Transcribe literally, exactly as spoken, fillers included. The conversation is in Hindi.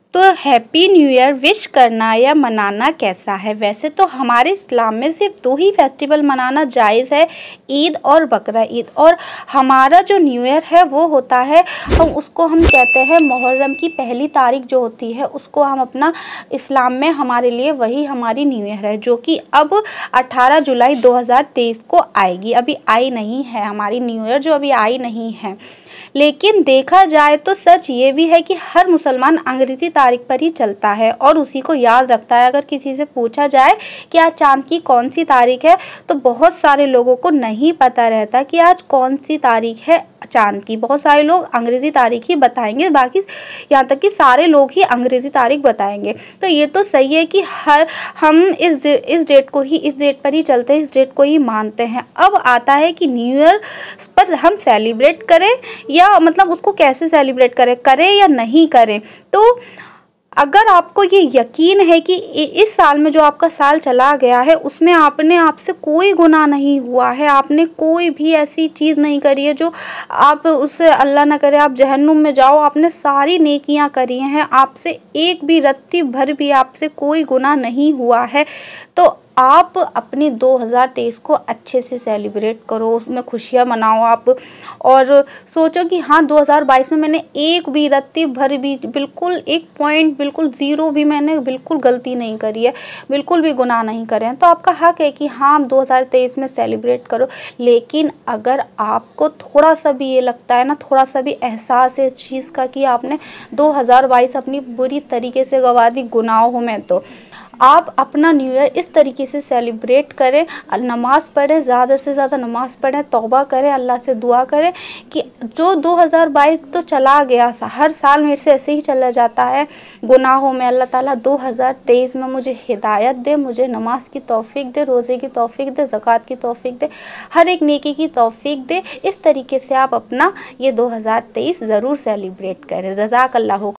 तो हैप्पी न्यू ईयर विश करना या मनाना कैसा है? वैसे तो हमारे इस्लाम में सिर्फ दो ही फेस्टिवल मनाना जायज़ है, ईद और बकरा ईद। और हमारा जो न्यू ईयर है वो होता है, हम उसको हम कहते हैं मुहर्रम की पहली तारीख जो होती है उसको हम अपना इस्लाम में हमारे लिए वही हमारी न्यू ईयर है, जो कि अब अठारह जुलाई दो हज़ार तेईस को आएगी। अभी आई नहीं है हमारी न्यू ईयर, जो अभी आई नहीं है। लेकिन देखा जाए तो सच ये भी है कि हर मुसलमान अंग्रेज़ी तारीख पर ही चलता है और उसी को याद रखता है। अगर किसी से पूछा जाए कि आज चाँद की कौन सी तारीख है, तो बहुत सारे लोगों को नहीं पता रहता कि आज कौन सी तारीख है चाँद की। बहुत सारे लोग अंग्रेज़ी तारीख ही बताएंगे, बाकी यहाँ तक कि सारे लोग ही अंग्रेज़ी तारीख बताएंगे। तो ये तो सही है कि हर हम इस इस डेट को ही इस डेट पर ही चलते हैं, इस डेट को ही मानते हैं। अब आता है कि न्यू ईयर पर हम सेलिब्रेट करें या मतलब उसको कैसे सेलिब्रेट करें करें या नहीं करें। तो अगर आपको ये यकीन है कि इस साल में जो आपका साल चला गया है उसमें आपने आपसे कोई गुनाह नहीं हुआ है, आपने कोई भी ऐसी चीज़ नहीं करी है जो आप उससे अल्लाह ना करे आप जहन्नुम में जाओ, आपने सारी नेकियां करी हैं, आपसे एक भी रत्ती भर भी आपसे कोई गुनाह नहीं हुआ है, तो आप अपनी दो हज़ार तेईस को अच्छे से सेलिब्रेट करो, उसमें खुशियाँ मनाओ आप। और सोचो कि हाँ दो हज़ार बाईस में मैंने एक भी रत्ती भर भी बिल्कुल एक पॉइंट बिल्कुल ज़ीरो भी मैंने बिल्कुल गलती नहीं करी है, बिल्कुल भी गुनाह नहीं करे हैं। तो आपका हक है कि हाँ आप दो हज़ार तेईस में सेलिब्रेट करो। लेकिन अगर आपको थोड़ा सा भी ये लगता है ना, थोड़ा सा भी एहसास है इस चीज़ का कि आपने दो हज़ार बाईस अपनी बुरी तरीके से गंवा दी गुनाहों में, तो आप अपना न्यू ईयर इस तरीके से सेलिब्रेट करें, नमाज़ पढ़ें, ज़्यादा से ज़्यादा नमाज़ पढ़ें, तौबा करें, अल्लाह से दुआ करें कि जो दो हज़ार बाईस तो चला गया, हर साल मेरे से ऐसे ही चला जाता है गुनाहों में। अल्लाह ताला दो हज़ार तेईस में मुझे हिदायत दे, मुझे नमाज की तौफीक दे, रोज़े की तौफीक दे, ज़कात की तौफीक दे, हर एक नेकी की तौफीक दे। इस तरीके से आप अपना ये दो हज़ार तेईस ज़रूर सेलिब्रेट करें। जज़ाकल्लाह।